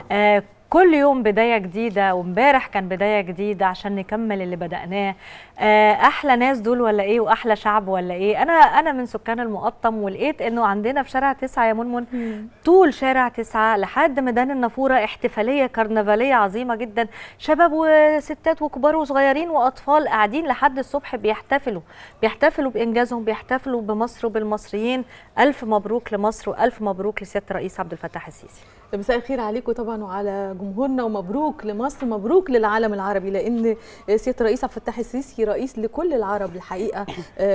كل يوم بداية جديدة، وامبارح كان بداية جديدة عشان نكمل اللي بدأناه. أحلى ناس دول ولا إيه، وأحلى شعب ولا إيه. أنا من سكان المقطم، ولقيت إنه عندنا في شارع 9 يا منمن طول شارع 9 لحد ميدان النافورة احتفالية كرنفالية عظيمة جدا، شباب وستات وكبار وصغيرين وأطفال قاعدين لحد الصبح بيحتفلوا بإنجازهم، بيحتفلوا بمصر وبالمصريين. ألف مبروك لمصر وألف مبروك لسيادة الرئيس عبد الفتاح السيسي. مساء الخير عليكم طبعا وعلى جمهورنا، ومبروك لمصر، مبروك للعالم العربي، لان سياده الرئيس عبد الفتاح السيسي رئيس لكل العرب الحقيقه.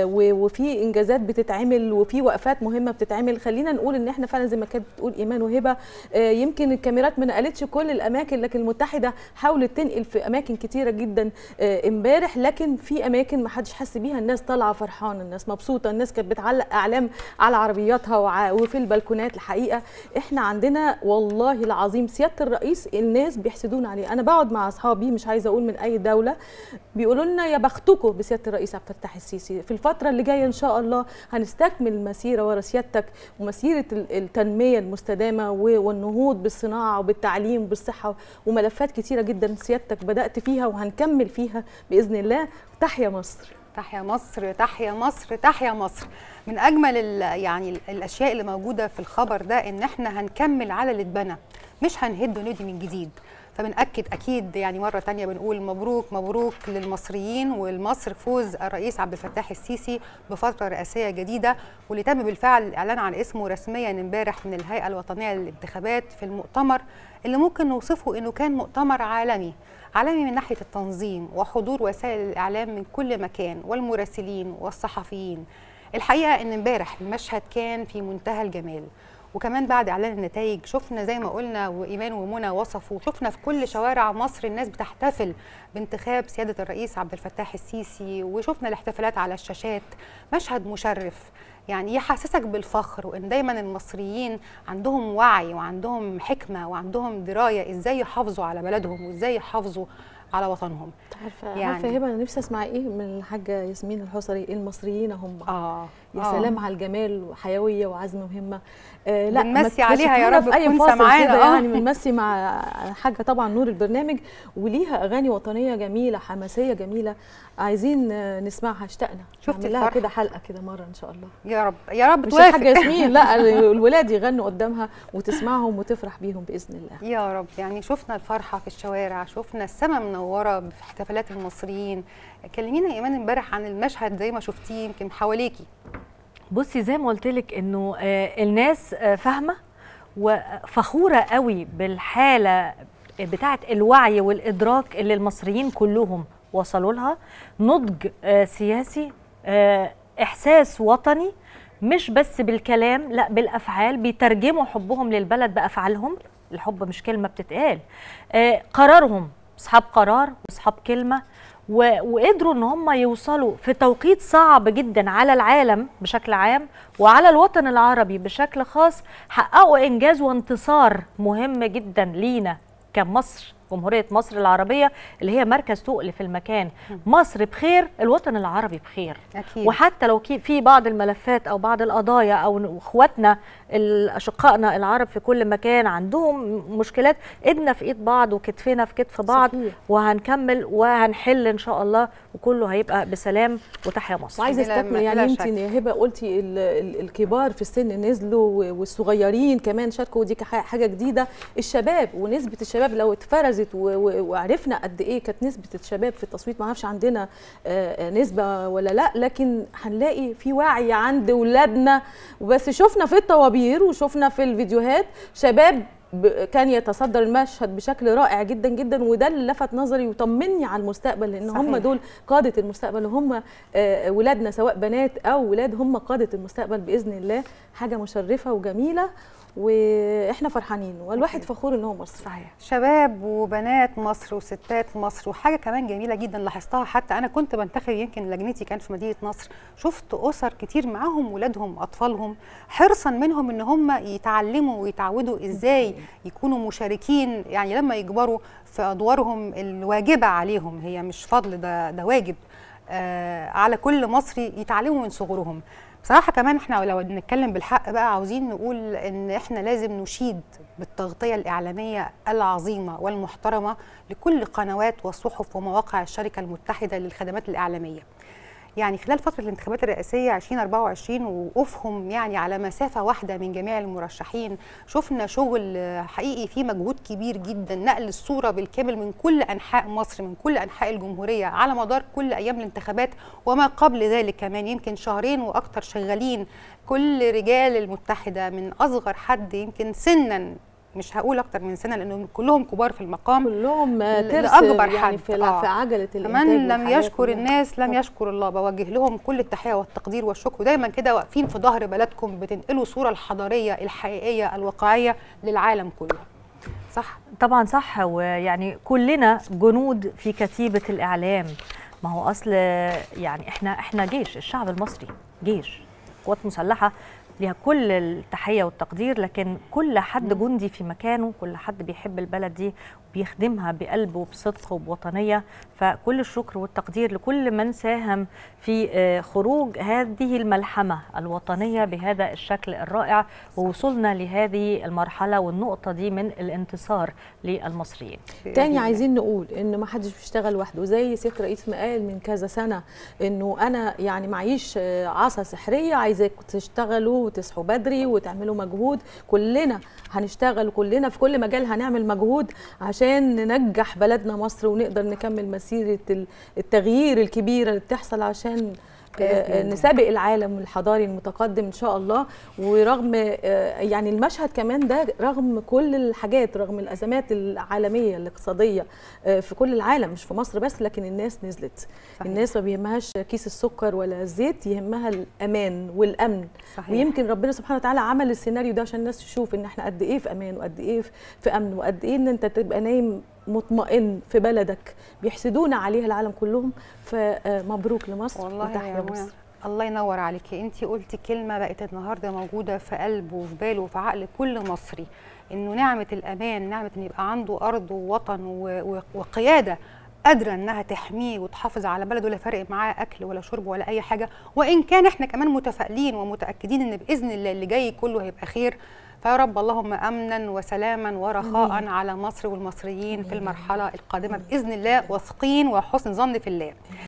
وفي انجازات بتتعمل وفي وقفات مهمه بتتعمل. خلينا نقول ان احنا فعلا زي ما كانت بتقول ايمان وهبه، يمكن الكاميرات ما نقلتش كل الاماكن، لكن المتحده حاولت تنقل في اماكن كتيره جدا امبارح، لكن في اماكن ما حدش حس بيها. الناس طالعه فرحانه، الناس مبسوطه، الناس كانت بتعلق اعلام على عربياتها وفي البلكونات. الحقيقه احنا عندنا والله العظيم سياده الرئيس الناس بيحسدونا عليه. انا بقعد مع اصحابي مش عايزه اقول من اي دوله، بيقولوا لنا يا بختكم بسياده الرئيس عبد الفتاح السيسي. في الفتره اللي جايه ان شاء الله هنستكمل المسيره ورا سيادتك، ومسيره التنميه المستدامه والنهوض بالصناعه وبالتعليم وبالصحه، وملفات كتيره جدا سيادتك بدات فيها وهنكمل فيها باذن الله. تحيا مصر، تحيا مصر، تحيا مصر، تحيا مصر. من اجمل يعني الاشياء اللي موجوده في الخبر ده ان احنا هنكمل على اللي اتبنى، مش هنهد ونبني من جديد. فبنأكد اكيد يعني مره ثانيه بنقول مبروك مبروك للمصريين ولمصر فوز الرئيس عبد الفتاح السيسي بفتره رئاسيه جديده، واللي تم بالفعل الاعلان عن اسمه رسميا امبارح من الهيئه الوطنيه للانتخابات في المؤتمر اللي ممكن نوصفه انه كان مؤتمر عالمي من ناحيه التنظيم وحضور وسائل الاعلام من كل مكان والمراسلين والصحفيين. الحقيقه ان امبارح المشهد كان في منتهى الجمال، وكمان بعد اعلان النتائج شفنا زي ما قلنا وايمان ومنى وصفوا، شفنا في كل شوارع مصر الناس بتحتفل بانتخاب سياده الرئيس عبد الفتاح السيسي، وشفنا الاحتفالات على الشاشات. مشهد مشرف يعني يحسسك بالفخر، وان دايما المصريين عندهم وعي وعندهم حكمه وعندهم درايه ازاي يحافظوا على بلدهم وازاي يحافظوا على وطنهم. عارفه هبه، انا نفسي اسمع ايه من الحاجه ياسمين الحصري، المصريين هم يا سلام على الجمال وحيويه وعزم مهمه. لا بنمسي عليها يا رب تكون سامعانا يعني بنمسي مع حاجه طبعا نور البرنامج، وليها اغاني وطنيه جميله حماسيه جميله، عايزين نسمعها. اشتقنا شفتي لها كده حلقه كده مره ان شاء الله. يا رب يا رب توافق. مش الحاجه ياسمين، لا الولاد يغنوا قدامها وتسمعهم وتفرح بيهم باذن الله يا رب. يعني شفنا الفرحه في الشوارع، شفنا السماء منوره في احتفالات المصريين. كلمينا يا ايمان امبارح عن المشهد زي ما شفتيه يمكن حواليكي. بصي زي ما قلت لك انه الناس فاهمه وفخوره قوي بالحاله بتاعه الوعي والادراك اللي المصريين كلهم وصلوا لها. نضج سياسي، احساس وطني، مش بس بالكلام لا بالافعال، بيترجموا حبهم للبلد بافعالهم. الحب مش كلمه بتتقال. قرارهم اصحاب قرار واصحاب كلمه، وقدروا ان هم يوصلوا في توقيت صعب جدا على العالم بشكل عام وعلى الوطن العربي بشكل خاص. حققوا انجاز وانتصار مهم جدا لينا كمصر، جمهورية مصر العربية اللي هي مركز تقل في المكان. مصر بخير، الوطن العربي بخير أكيد. وحتى لو في بعض الملفات أو بعض القضايا أو إخواتنا أشقائنا العرب في كل مكان عندهم مشكلات، إيدنا في إيد بعض وكتفنا في كتف بعض. صحيح. وهنكمل وهنحل إن شاء الله، وكله هيبقى بسلام. وتحيا مصر. وعايزة استكمل يعني انت يا هبة قلتي الكبار في السن نزلوا والصغيرين كمان شاركوا، ودي حاجة جديدة. الشباب ونسبة الشباب لو اتفرزت وعرفنا قد ايه كانت نسبه الشباب في التصويت، ما اعرفش عندنا نسبه ولا لا، لكن هنلاقي في وعي عند اولادنا. وبس شفنا في الطوابير وشفنا في الفيديوهات شباب كان يتصدر المشهد بشكل رائع جدا جدا، وده اللي لفت نظري وطمني على المستقبل، لان هم دول قاده المستقبل، وهم ولادنا سواء بنات او ولاد هم قاده المستقبل باذن الله. حاجه مشرفه وجميله واحنا فرحانين، والواحد فخور ان هو مصري. صحيح. شباب وبنات مصر وستات مصر. وحاجه كمان جميله جدا لاحظتها، حتى انا كنت بنتخب يمكن لجنتي كانت في مدينه نصر، شفت اسر كتير معاهم ولادهم اطفالهم حرصا منهم ان هم يتعلموا ويتعودوا ازاي يكونوا مشاركين، يعني لما يكبروا في ادوارهم الواجبه عليهم، هي مش فضل، ده واجب على كل مصري يتعلموا من صغرهم. بصراحه كمان احنا لو نتكلم بالحق بقى عاوزين نقول ان احنا لازم نشيد بالتغطيه الاعلاميه العظيمه والمحترمه لكل قنوات وصحف ومواقع الشركه المتحده للخدمات الاعلاميه. يعني خلال فترة الانتخابات الرئاسية 2024 ووقوفهم يعني على مسافة واحدة من جميع المرشحين، شفنا شغل حقيقي فيه مجهود كبير جدا، نقل الصورة بالكامل من كل أنحاء مصر، من كل أنحاء الجمهورية على مدار كل أيام الانتخابات وما قبل ذلك كمان، يمكن شهرين وأكتر شغالين كل رجال المتحدة من أصغر حد يمكن سنا، مش هقول اكتر من سنه لانهم كلهم كبار في المقام، كلهم ترس اكبر يعني حد في عجله الانتاج. كمان لم يشكر الناس لم يشكر الله. بوجه لهم كل التحيه والتقدير والشكر، ودايما كده واقفين في ظهر بلدكم، بتنقلوا الصوره الحضاريه الحقيقيه الواقعيه للعالم كله. صح طبعا صح، ويعني كلنا جنود في كتيبه الاعلام. ما هو اصل يعني احنا جيش، الشعب المصري جيش، قوات مسلحه ليها كل التحية والتقدير، لكن كل حد جندي في مكانه، كل حد بيحب البلد دي وبيخدمها بقلب وبصدق وبوطنية. فكل الشكر والتقدير لكل من ساهم في خروج هذه الملحمة الوطنية بهذا الشكل الرائع، ووصلنا لهذه المرحلة والنقطة دي من الانتصار للمصريين. تاني عايزين نقول إن ما حدش بيشتغل وحده، زي سيادة الرئيس ما قال من كذا سنة إنه أنا يعني معيش عصا سحرية، عايزاكم تشتغلوا وتصحوا بدري وتعملوا مجهود. كلنا هنشتغل، كلنا في كل مجال هنعمل مجهود عشان ننجح بلدنا مصر ونقدر نكمل مسيرة التغيير الكبيرة اللي بتحصل، عشان نسابق العالم الحضاري المتقدم ان شاء الله. ورغم يعني المشهد كمان ده، رغم كل الحاجات، رغم الازمات العالميه الاقتصاديه في كل العالم مش في مصر بس، لكن الناس نزلت. صحيح. الناس ما بيهمهاش كيس السكر ولا الزيت، يهمها الامان والامن. صحيح. ويمكن ربنا سبحانه وتعالى عمل السيناريو ده عشان الناس تشوف ان احنا قد ايه في امان، وقد ايه في امن، وقد ايه ان انت تبقى نايم مطمئن في بلدك بيحسدونا عليها العالم كلهم. فمبروك لمصر والله مصر. الله ينور عليكي. انتي قلتي كلمه بقت النهارده موجوده في قلبه وفي باله وفي عقل كل مصري، انه نعمه الامان، نعمه ان يبقى عنده ارض ووطن وقياده قادره انها تحميه وتحافظ على بلده، لا فارق معاه اكل ولا شرب ولا اي حاجه. وان كان احنا كمان متفائلين ومتاكدين ان باذن الله اللي جاي كله هيبقى خير. فيا رب اللهم امنا وسلاما ورخاء على مصر والمصريين في المرحله القادمه باذن الله، واثقين وحسن ظن في الله.